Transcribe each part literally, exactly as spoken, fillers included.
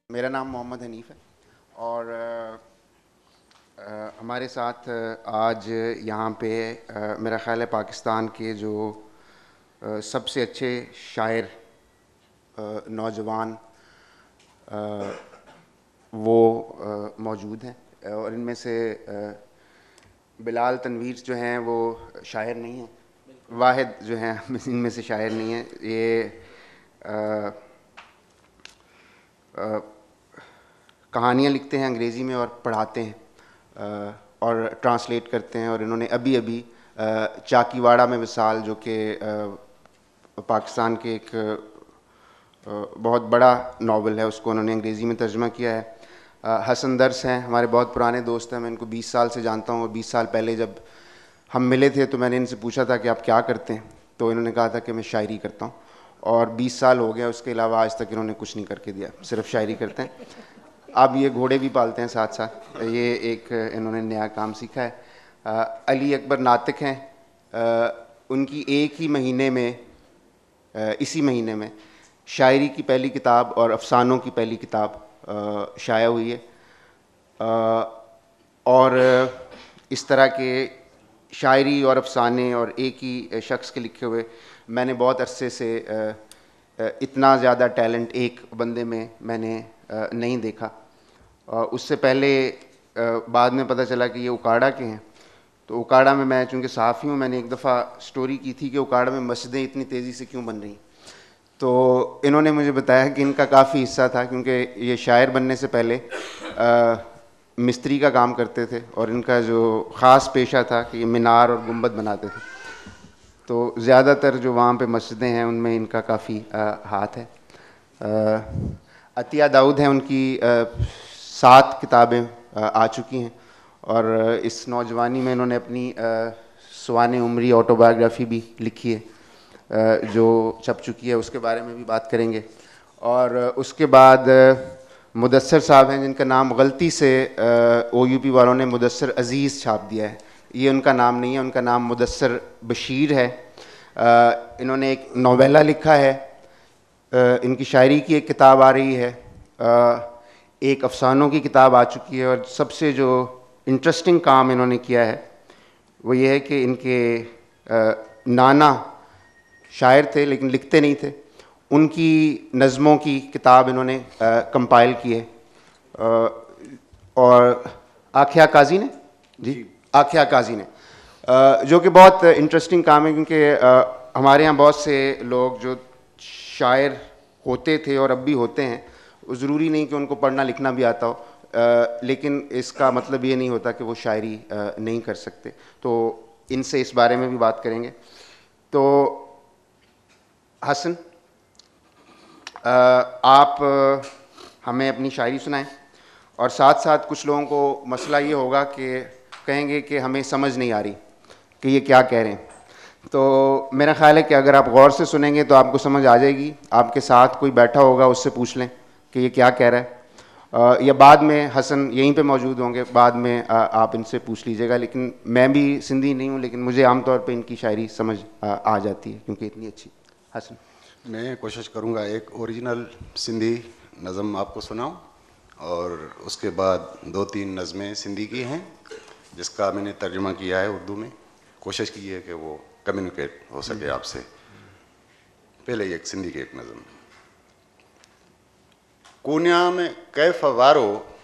मेरा नाम मोहम्मद हनीफ़ है और आ, आ, हमारे साथ आज यहाँ पे आ, मेरा ख़्याल है पाकिस्तान के जो आ, सबसे अच्छे शायर नौजवान वो मौजूद हैं और इनमें से आ, बिलाल तनवीर जो हैं वो शायर नहीं हैं, वाहिद जो हैं इनमें से शायर नहीं हैं। ये आ, आ, कहानियाँ लिखते हैं अंग्रेज़ी में और पढ़ाते हैं और ट्रांसलेट करते हैं। और इन्होंने अभी अभी चाकीवाड़ा में विसाल, जो कि पाकिस्तान के एक बहुत बड़ा नावल है, उसको उन्होंने अंग्रेज़ी में तर्जुमा किया है। हसन दर्स हैं, हमारे बहुत पुराने दोस्त हैं, मैं इनको बीस साल से जानता हूँ और बीस साल पहले जब हम मिले थे तो मैंने इनसे पूछा था कि आप क्या करते हैं, तो इन्होंने कहा था कि मैं शायरी करता हूँ। और बीस साल हो गया, उसके अलावा आज तक इन्होंने कुछ नहीं करके दिया, सिर्फ शायरी करते हैं। अब ये घोड़े भी पालते हैं साथ साथ, ये एक इन्होंने नया काम सीखा है। आ, अली अकबर नातिक हैं, आ, उनकी एक ही महीने में आ, इसी महीने में शायरी की पहली किताब और अफसानों की पहली किताब शाया हुई है। आ, और इस तरह के शायरी और अफसाने और एक ही शख्स के लिखे हुए मैंने बहुत अरसे से आ, इतना ज़्यादा टैलेंट एक बंदे में मैंने नहीं देखा। उससे पहले बाद में पता चला कि ये उकाड़ा के हैं, तो उकाड़ा में मैं चूँकि सहाफ़ी हूँ, मैंने एक दफ़ा स्टोरी की थी कि उकाड़ा में मस्जिदें इतनी तेज़ी से क्यों बन रही। तो इन्होंने मुझे बताया कि इनका काफ़ी हिस्सा था, क्योंकि ये शायर बनने से पहले आ, मिस्त्री का काम करते थे और इनका जो ख़ास पेशा था कि ये मीनार और गुंबद बनाते थे। तो ज़्यादातर जो वहाँ पे मस्जिदें हैं उनमें इनका काफ़ी हाथ है। आ, अतिया दाऊद हैं, उनकी आ, सात किताबें आ, आ चुकी हैं और इस नौजवानी में इन्होंने अपनी सुवाने उम्री ऑटोबायोग्राफ़ी भी लिखी है, आ, जो छप चुकी है, उसके बारे में भी बात करेंगे। और उसके बाद मुदस्सर साहब हैं, जिनका नाम गलती से ओ यू पी वालों ने मुदस्सर अज़ीज़ छाप दिया है। ये उनका नाम नहीं है, उनका नाम मुदस्सर बशीर है। आ, इन्होंने एक नोवेला लिखा है, इनकी शायरी की एक किताब आ रही है, एक अफसानों की किताब आ चुकी है। और सबसे जो इंटरेस्टिंग काम इन्होंने किया है वो ये है कि इनके नाना शायर थे लेकिन लिखते नहीं थे, उनकी नज़मों की किताब इन्होंने कंपाइल की है। और आखिया काजी ने जी, जी। आखिया काजी ने, जो कि बहुत इंटरेस्टिंग काम है, क्योंकि हमारे यहाँ बहुत से लोग जो शायर होते थे और अब भी होते हैं, ज़रूरी नहीं कि उनको पढ़ना लिखना भी आता हो, आ, लेकिन इसका मतलब ये नहीं होता कि वो शायरी आ, नहीं कर सकते। तो इनसे इस बारे में भी बात करेंगे। तो हसन, आ, आप आ, हमें अपनी शायरी सुनाएं और साथ साथ कुछ लोगों को मसला ये होगा कि कहेंगे कि हमें समझ नहीं आ रही कि ये क्या कह रहे हैं। तो मेरा ख़्याल है कि अगर आप गौर से सुनेंगे तो आपको समझ आ जाएगी। आपके साथ कोई बैठा होगा, उससे पूछ लें कि ये क्या कह रहा है, आ, या बाद में हसन यहीं पे मौजूद होंगे, बाद में आ, आप इनसे पूछ लीजिएगा। लेकिन मैं भी सिंधी नहीं हूँ, लेकिन मुझे आमतौर पे इनकी शायरी समझ आ, आ जाती है क्योंकि इतनी अच्छी। हसन, मैं कोशिश करूँगा एक ओरिजिनल सिंधी नज़म आपको सुनाऊँ और उसके बाद दो तीन नज़में सिंधी की हैं जिसका मैंने तर्जुमा किया है उर्दू में। कोशिश की है कि वो कम्युनिकेट हो सके आपसे। पहले एक सिंधी की एक नज़म। कुन्या में कैफ वारो,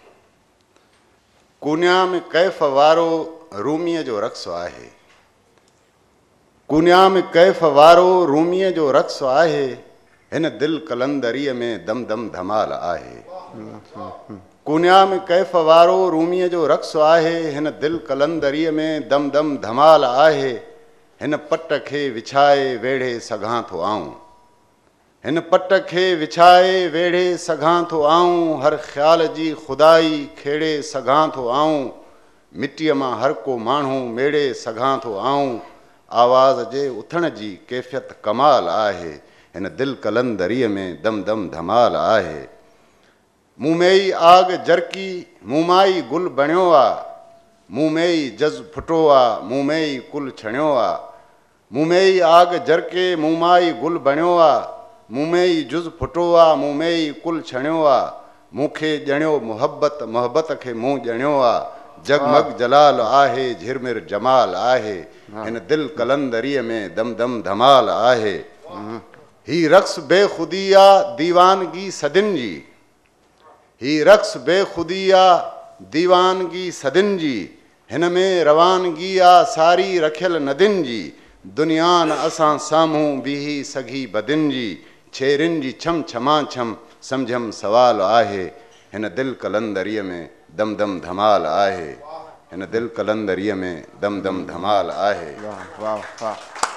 कुन्या में कैफ वारो रूमीअ जो रक़्स आहे। कुन्या में कैफ वारो रूमीअ जो रक़्स आहे, हिन दिल कलंदरीअ में दम दम धमाल आहे। कुन्या में कैफ वारो रूमीअ जो रक़्स आहे, हिन दिल कलंदरीअ में दम दम धमाल आहे। हिन पट खे विछाए वेढ़े सघां थो आऊं, हिन पट खे विछाए वेढ़े सघां थो आऊं, हर ख़्याल जी खुदाई खेड़े सघां थो आऊं। मिटीअ मां हर को माण्हू मेड़े सघां थो आऊं, आवाज़ जे उथण जी कैफ़ियत कमाल आहे। हिन दिल कलंदरीअ में दम दम धमाल आहे। मूं में ई आग जरकी मूं मां ई गुल बणियो आ, मूं में ई जज़ फुटो आ, मूं में ई कुल छणियो आ। मूं में ई आग जरके मूं मां ई गुल बणियो आ, मूं में ई जुज़ फुटो आ, मूं में ई कुल छणियो आ। मूंखे ॼणियो मोहब्बत मोहब्बत खे मूं ॼणियो आ, जगमग जलाल आहे झिरमिर जमाल आहे, हिन दिल कलंदरीअ में दम दम धमाल आहे। ही रक्स बेखुदी आ दीवानगी सदिन जी, ही रक्स बेखुदी आ दीवानगी सदिन जी, हिन में रवानगी आ सारी रखियल नदिन जी, दुनिया न असां साम्हूं बीही सघी बदिन जी, छेरिन जी छम छमा छम सम्झम सवाल आहे, हिन दिल कलंदरीअ में दम दम धमाल आहे, हिन दिल कलंदरीअ में दम दम धमाल आहे। वाह वाह वाह।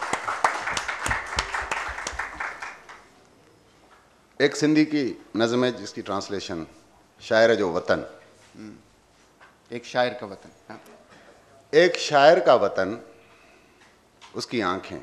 एक सिंधी की नज़म है जिसकी ट्रांसलेशन शायर जो वतन। एक शायर का वतन। हाँ। एक शायर का वतन उसकी आंखें,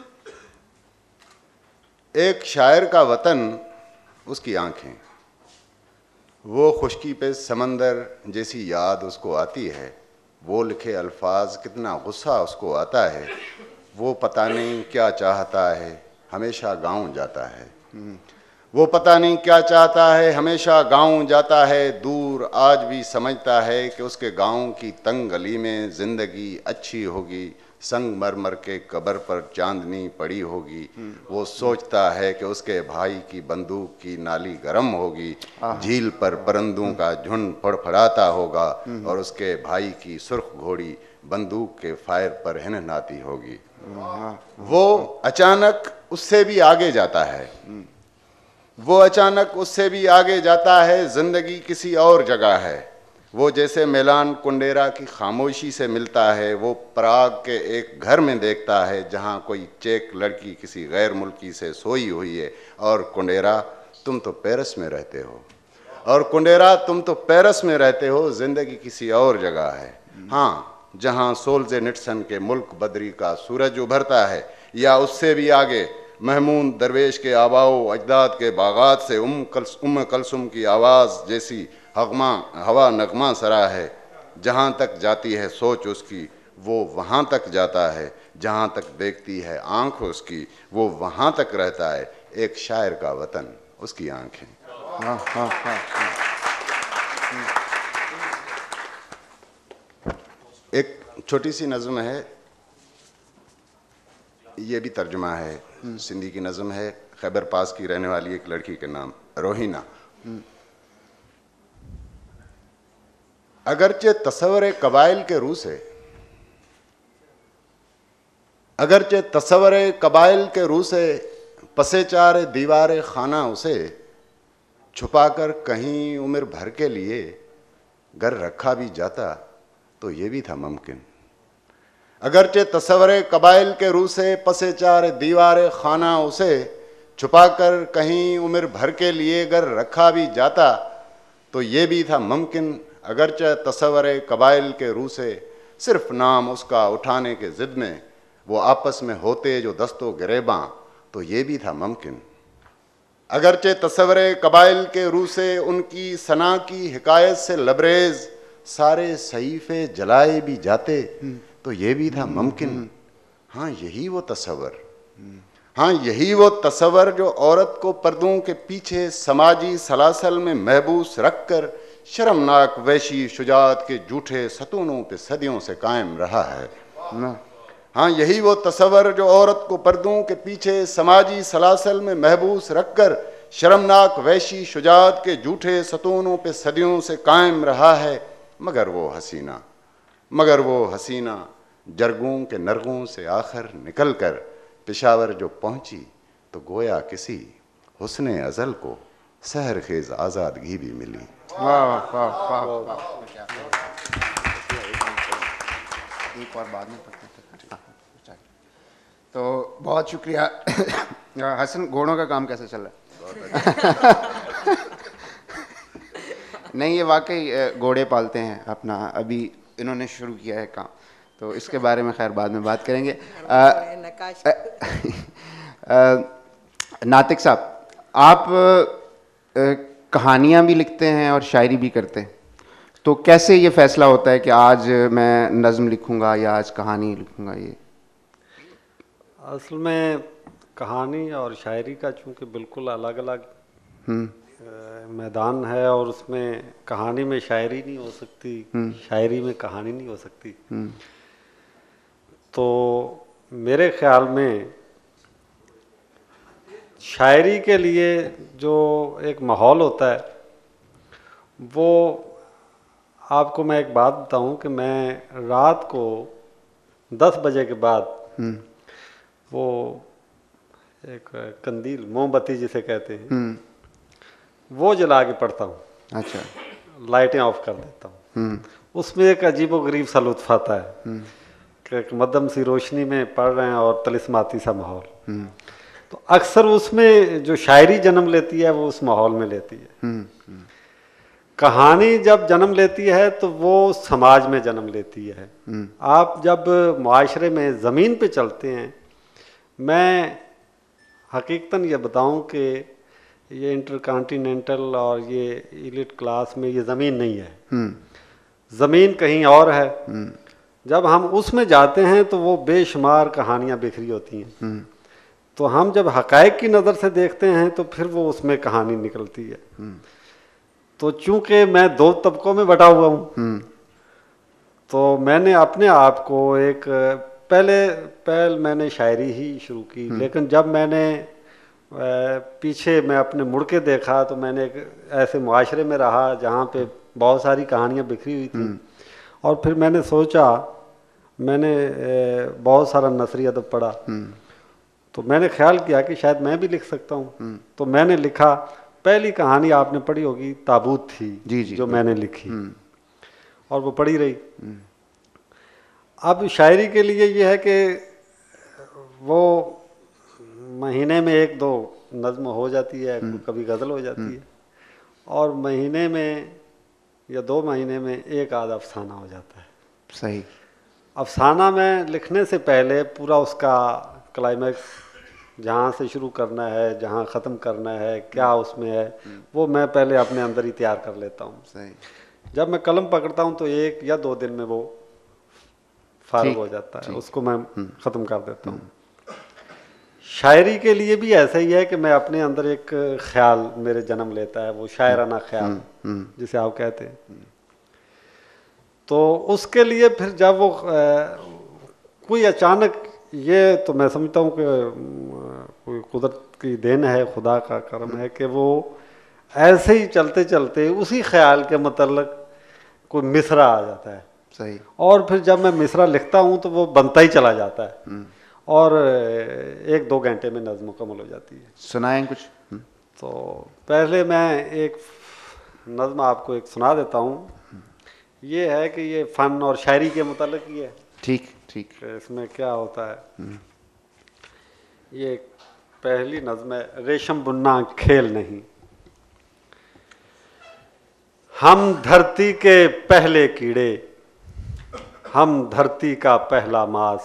एक शायर का वतन उसकी आंखें, वो खुशकी पे समंदर जैसी याद उसको आती है, वो लिखे अल्फाज कितना गुस्सा उसको आता है, वो पता नहीं क्या चाहता है हमेशा गाँव जाता है, वो पता नहीं क्या चाहता है हमेशा गाँव जाता है, दूर आज भी समझता है कि उसके गाँव की तंग गली में ज़िंदगी अच्छी होगी, संगमरमर के कब्र पर चांदनी पड़ी होगी, वो सोचता है कि उसके भाई की बंदूक की नाली गर्म होगी, झील पर परिंदों का झुंड फड़फड़ाता होगा और उसके भाई की सुर्ख घोड़ी बंदूक के फायर पर हिननाती होगी। वो अचानक उससे भी आगे जाता है, वो अचानक उससे भी आगे जाता है, जिंदगी किसी और जगह है, वो जैसे मेलान कुंडेरा की खामोशी से मिलता है, वो पराग के एक घर में देखता है जहाँ कोई चेक लड़की किसी गैर मुल्की से सोई हुई है, और कुंडेरा तुम तो पेरिस में रहते हो, और कुंडेरा तुम तो पेरिस में रहते हो, जिंदगी किसी और जगह है, हाँ जहाँ सोल्जेनिट्सन के मुल्क बदरी का सूरज उभरता है, या उससे भी आगे महमूद दरवेश के आबाओ अजदाद के बागात से उम कल्स उम कलसुम की आवाज़ जैसी हगमा हवा नगमा सरा है, जहाँ तक जाती है सोच उसकी वो वहाँ तक जाता है, जहाँ तक देखती है आँख उसकी वो वहाँ तक रहता है, एक शायर का वतन उसकी आँखें। हाँ हाँ हाँ। एक छोटी सी नज़म है, ये भी तर्जुमा है, सिंधी की नज़म है, खैबर पास की रहने वाली एक लड़की के नाम रोहिना। अगरचे तस्वर कबाइल के रू से, अगरचे तस्वर कबाइल के रू से पसे चार दीवार खाना उसे छुपाकर कहीं उम्र भर के लिए घर रखा भी जाता तो ये भी था मुमकिन। अगरचे तस्वर कबाइल के रू से पसे चार दीवार खाना उसे छुपाकर कहीं उम्र भर के लिए घर रखा भी जाता तो ये भी था मुमकिन। अगरचे तस्वर कबाइल के रू से सिर्फ नाम उसका उठाने के ज़िद में वो आपस में होते जो दस्तो गिरेबां तो ये भी था मुमकिन। अगरचे तस्वर कबाइल के रू से उनकी सना की हिकायत से लबरेज सारे सहीफे जलाए भी जाते तो ये भी था मुमकिन। हाँ यही वो तस्वर, हाँ यही वो तस्वर जो औरत को पर्दों के पीछे समाजी सलासल में महबूस रखकर शर्मनाक वैशी शुजात के झूठे सतूनों पे सदियों से कायम रहा है। हाँ यही वो तस्वर जो औरत को पर्दों के पीछे समाजी सलासल में महबूस रखकर शर्मनाक वैशी शुजात के झूठे सतूनों पे सदियों से कायम रहा है। मगर वो हसीना, मगर वो हसीना जरगों के नरगों से आखिर निकल कर पेशावर जो पहुंची तो गोया किसी हुस्ने अजल को सहर खेज आज़ादगी भी मिली। वाह वाह वाह वाह। एक और बाद में पढ़ते हैं। तो बहुत शुक्रिया। हसन, घोड़ों का काम कैसे चल रहा है? नहीं, ये वाकई घोड़े पालते हैं अपना, अभी इन्होंने शुरू किया है काम, तो इसके बारे में खैर बाद में बात करेंगे। आ, आ, नातिक साहब, आप कहानियाँ भी लिखते हैं और शायरी भी करते हैं, तो कैसे ये फैसला होता है कि आज मैं नज़्म लिखूंगा या आज कहानी लिखूंगा? ये असल में कहानी और शायरी का चूँकि बिल्कुल अलग अलग मैदान है और उसमें कहानी में शायरी नहीं हो सकती, शायरी में कहानी नहीं हो सकती। तो मेरे ख्याल में शायरी के लिए जो एक माहौल होता है, वो आपको मैं एक बात बताऊं कि मैं रात को दस बजे के बाद वो एक कंदील, मोमबत्ती जिसे कहते हैं, वो जला के पढ़ता हूँ। अच्छा। लाइटें ऑफ कर देता हूँ। उसमें एक अजीबो गरीब सा लुत्फ आता है कि एक मध्यम सी रोशनी में पढ़ रहे हैं और तिलिस्माती सा माहौल। तो अक्सर उसमें जो शायरी जन्म लेती है वो उस माहौल में लेती है। कहानी जब जन्म लेती है तो वो समाज में जन्म लेती है। आप जब मुआशरे में ज़मीन पे चलते हैं, मैं हकीकतन ये बताऊं कि ये इंटरकॉन्टिनेंटल और ये इलिट क्लास में ये ज़मीन नहीं है, ज़मीन कहीं और है। जब हम उसमें जाते हैं तो वो बेशुमार कहानियाँ बिखरी होती हैं। तो हम जब हकायक की नज़र से देखते हैं तो फिर वो उसमें कहानी निकलती है। तो चूंकि मैं दो तबकों में बटा हुआ हूँ, तो मैंने अपने आप को एक पहले पहल मैंने शायरी ही शुरू की, लेकिन जब मैंने पीछे मैं अपने मुड़ के देखा तो मैंने एक ऐसे मुआशरे में रहा जहाँ पे बहुत सारी कहानियाँ बिखरी हुई थी। और फिर मैंने सोचा, मैंने बहुत सारा नसरी अदब पढ़ा, तो मैंने ख्याल किया कि शायद मैं भी लिख सकता हूँ। तो मैंने लिखा। पहली कहानी आपने पढ़ी होगी, ताबूत थी, जी जी, जो मैंने लिखी और वो पढ़ी रही। अब शायरी के लिए ये है कि वो महीने में एक दो नज़्म हो जाती है, कभी गज़ल हो जाती है, और महीने में या दो महीने में एक आध अफसाना हो जाता है। सही। अफसाना में लिखने से पहले पूरा उसका क्लाइमैक्स, जहाँ से शुरू करना है, जहाँ ख़त्म करना है, क्या उसमें है, वो मैं पहले अपने अंदर ही तैयार कर लेता हूँ। सही। जब मैं कलम पकड़ता हूँ तो एक या दो दिन में वो फारिग हो जाता है, उसको मैं ख़त्म कर देता हूँ। शायरी के लिए भी ऐसा ही है कि मैं अपने अंदर एक ख्याल मेरे जन्म लेता है, वो शायराना ख्याल जिसे आप कहते हैं। तो उसके लिए फिर जब वो आ, कोई अचानक, ये तो मैं समझता हूँ कि कोई कुदरत की देन है, खुदा का करम है कि वो ऐसे ही चलते चलते उसी ख्याल के मतलब कोई मिसरा आ जाता है। सही। और फिर जब मैं मिसरा लिखता हूँ तो वो बनता ही चला जाता है और एक दो घंटे में नज़्म मुकम्मल हो जाती है। सुनाएं कुछ। तो पहले मैं एक नज़्म आपको एक सुना देता हूँ। ये है कि ये फ़न और शायरी के मुताल्लिक़ ही है। ठीक ठीक। इसमें क्या होता है, ये पहली नज़्म है, रेशम बुनना खेल नहीं। हम धरती के पहले कीड़े, हम धरती का पहला मांस,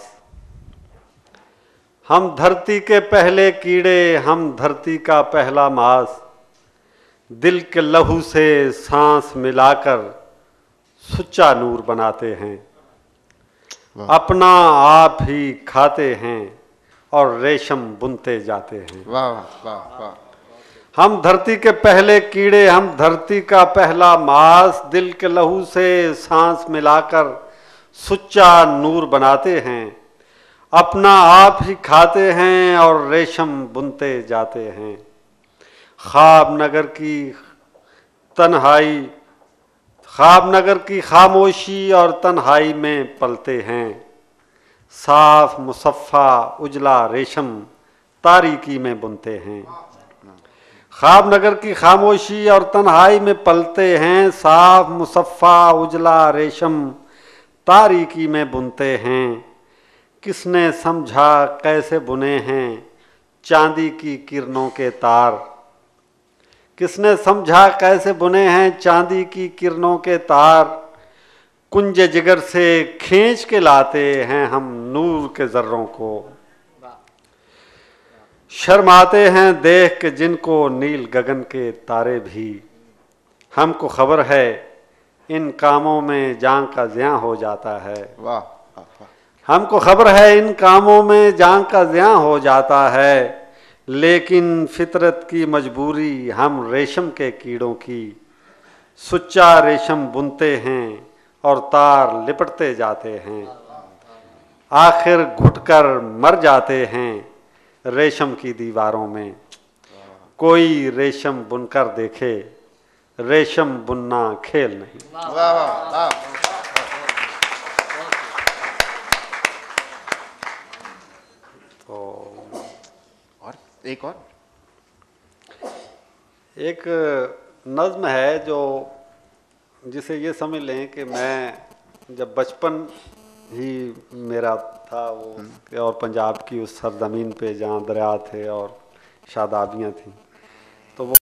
हम धरती के पहले कीड़े, हम धरती का पहला मांस, दिल के लहू से सांस मिलाकर सुच्चा नूर बनाते हैं, अपना आप ही खाते हैं और रेशम बुनते जाते हैं। वाह वाह वाह। हम धरती के पहले कीड़े, हम धरती का पहला मांस, दिल के लहू से सांस मिलाकर सुच्चा नूर बनाते हैं, अपना आप ही खाते हैं और रेशम बुनते जाते हैं। ख्वाब नगर की तन्हाई, ख्वाब नगर की खामोशी और तन्हाई में पलते हैं, साफ मुसफ़ा उजला रेशम तारीकी में बुनते हैं। ख्वाब नगर की खामोशी और तन्हाई में पलते हैं, साफ मुसफ़ा उजला रेशम तारीकी में बुनते हैं। किसने समझा कैसे बुने हैं चांदी की किरणों के तार, किसने समझा कैसे बुने हैं चांदी की किरणों के तार, कुंज जिगर से खींच के लाते हैं हम नूर के जर्रों को। शर्माते हैं देख के जिनको नील गगन के तारे भी, हमको खबर है इन कामों में जान का ज़ियां हो जाता है। वाह। हमको खबर है इन कामों में जान का ज़ियां हो जाता है, लेकिन फितरत की मजबूरी हम रेशम के कीड़ों की, सुच्चा रेशम बुनते हैं और तार लिपटते जाते हैं, आखिर घुटकर मर जाते हैं रेशम की दीवारों में। कोई रेशम बुनकर देखे, रेशम बुनना खेल नहीं। वाह वाह वाह। तो और एक और एक नज्म है जो जिसे ये समझ लें कि मैं जब बचपन ही मेरा था वो, और पंजाब की उस सरजमीन पे जहाँ दरिया थे और शादाबियाँ थी, तो वो